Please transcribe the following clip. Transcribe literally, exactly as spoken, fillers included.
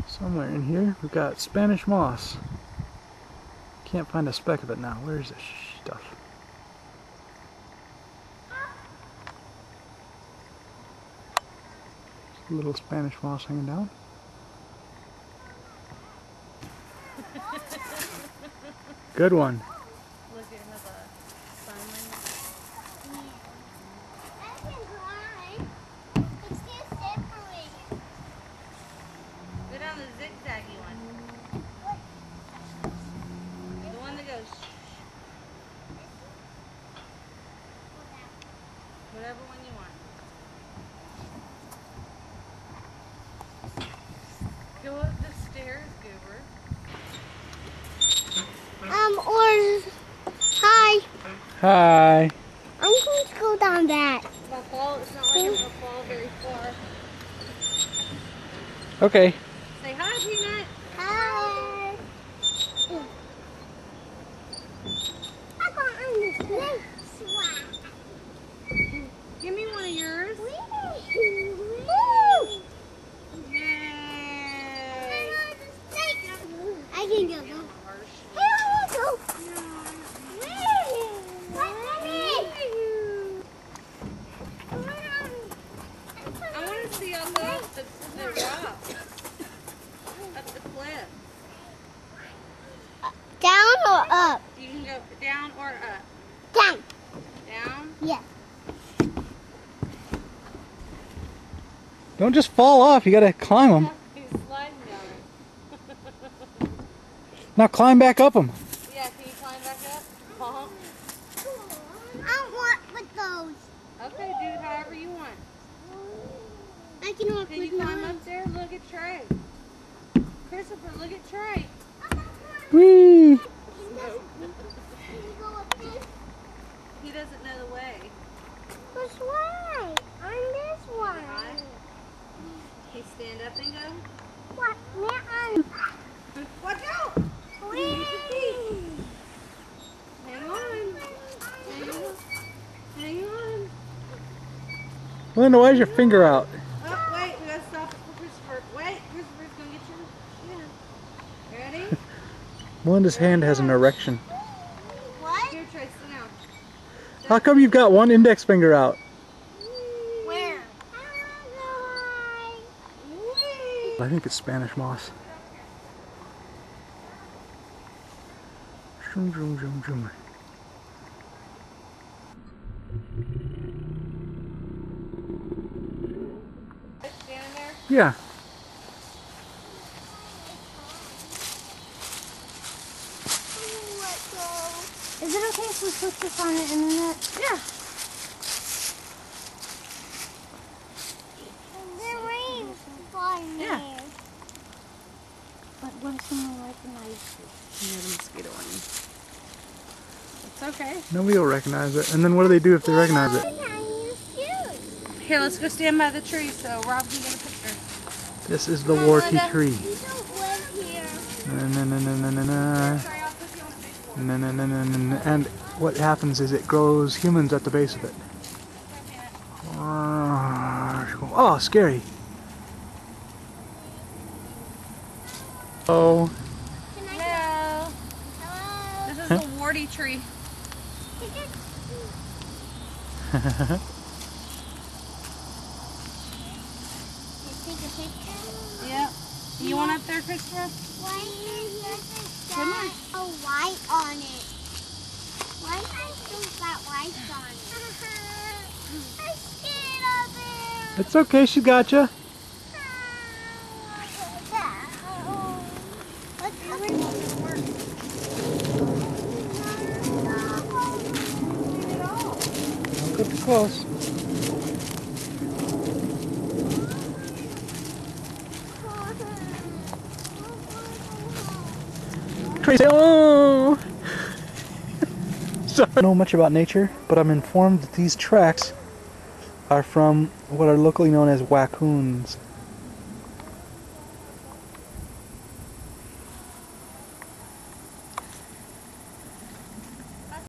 Somewhere in here we've got Spanish moss. Can't find a speck of it now. Where's this stuff? Just a little Spanish moss hanging down. Good one. Look, it has a sign language. I can climb. It's too slippery. Go down the zigzaggy one. The one that goes shh. Whatever one you want. Go up the stairs, Goober. Um, or, hi. Hi. I'm going to go down that. It's gonna fall. It's not like it's gonna fall very far. Okay. Say hi, Peanut. Hi. I'm on the next one. Give me one of yours. Woo! Yay! I can go. Hey, I want to go. I want to see y'all go up the, the rock. Up the cliff. Down or up? You can go down or up. Down. Down? Yeah. Don't just fall off. You gotta climb them. He's sliding down it. Now climb back up them. Yeah, can you climb back up? Uh-huh. I want with those. Okay, do it however you want. I can walk Can with you climb mine. up there? Look at Trey. Christopher, look at Trey. Whee! He doesn't know the way. Which way? On this one. Right? Can you stand up and go? What? Where on? Watch out! Whee! Hang on. Hang on. Hang on. Linda, why is your finger out? Oh, wait. We gotta stop it for Christopher. Wait. Christopher's gonna get your hand. Ready? Melinda's hand has an erection. What? Here, Trey, sit down. How come you've got one index finger out? Where? I think it's Spanish moss. Zoom, zoom, zoom, zoom. Standing there? Yeah. Is it okay if we put this on the internet? Yeah. The rain's flying Yeah. there. But what if someone recognizes it? You have a mosquito on you. It's okay. Nobody will recognize it. And then what do they do if they recognize it? Here, let's go stand by the tree so Rob can get a picture. This is the warty tree. We don't live here. Na, na, na, na, na, na, na. Trey, I'll put you on a big one. Na, na, na, na, na, na. And what happens is it grows humans at the base of it. Oh, scary. Oh. Hello. Hello. This is the warty tree. Take a picture. Yeah. You want up there, Christopher? Why is there Come on. a white on it? Why is there got white on it? I'm scared of it. It's okay, she got you. Don't go too close. Crazy. Oh! Sorry. I don't know much about nature, but I'm informed that these tracks are from what are locally known as wacoons.